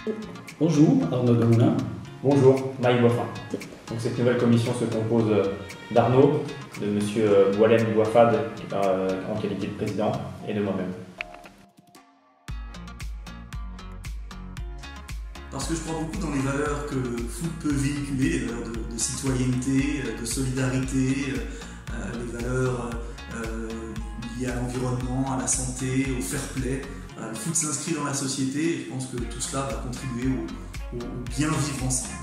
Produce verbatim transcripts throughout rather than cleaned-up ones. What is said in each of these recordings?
Bonjour, Arnaud Demoulin. Bonjour, Mike Boiffin. Donc cette nouvelle commission se compose d'Arnaud, de Monsieur Boualem Bouafad euh, en qualité de président et de moi-même. Parce que je crois beaucoup dans les valeurs que le foot peut véhiculer, les valeurs de, de citoyenneté, de solidarité, euh, les valeurs euh, liées à l'environnement, à la santé, au fair play. Euh, le foot s'inscrit dans la société et je pense que tout cela va contribuer au, au bien vivre ensemble.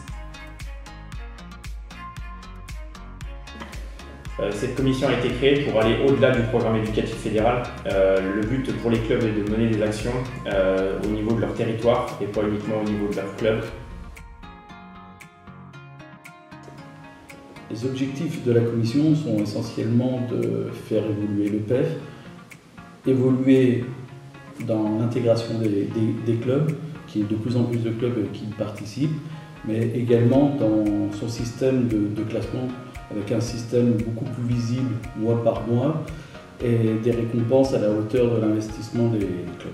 Cette commission a été créée pour aller au-delà du programme éducatif fédéral. Euh, le but pour les clubs est de mener des actions euh, au niveau de leur territoire et pas uniquement au niveau de leur club. Les objectifs de la commission sont essentiellement de faire évoluer le P E F, évoluer dans l'intégration des, des, des clubs, qui est de plus en plus de clubs qui y participent, mais également dans son système de, de classement, avec un système beaucoup plus visible mois par mois et des récompenses à la hauteur de l'investissement des clubs.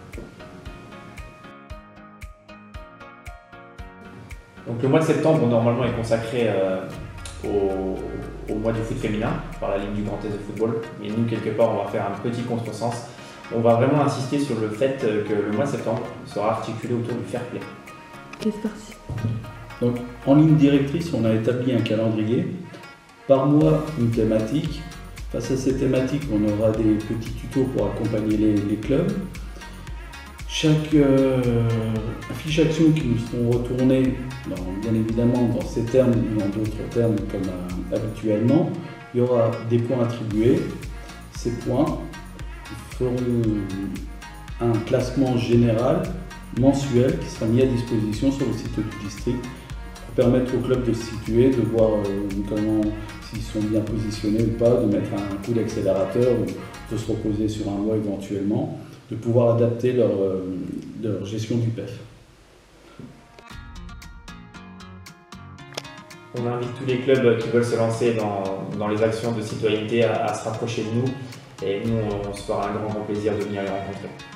Donc le mois de septembre normalement est consacré euh, au, au mois du foot féminin par la Ligue du Grand Est de football, mais nous quelque part on va faire un petit contresens. On va vraiment insister sur le fait que le mois de septembre sera articulé autour du fair play. C'est parti. Donc en ligne directrice, on a établi un calendrier. Par mois, une thématique. Face à ces thématiques, on aura des petits tutos pour accompagner les, les clubs. Chaque euh, fiche action qui nous seront retournées, dans, bien évidemment dans ces termes ou dans d'autres termes comme euh, habituellement, il y aura des points attribués. Ces points feront un classement général mensuel qui sera mis à disposition sur le site du district pour permettre aux clubs de se situer, de voir euh, comment s'ils sont bien positionnés ou pas, de mettre un coup d'accélérateur ou de se reposer sur un mois éventuellement, de pouvoir adapter leur, euh, leur gestion du P E F. On invite tous les clubs qui veulent se lancer dans, dans les actions de citoyenneté à, à se rapprocher de nous et nous on se fera un grand, grand plaisir de venir les rencontrer.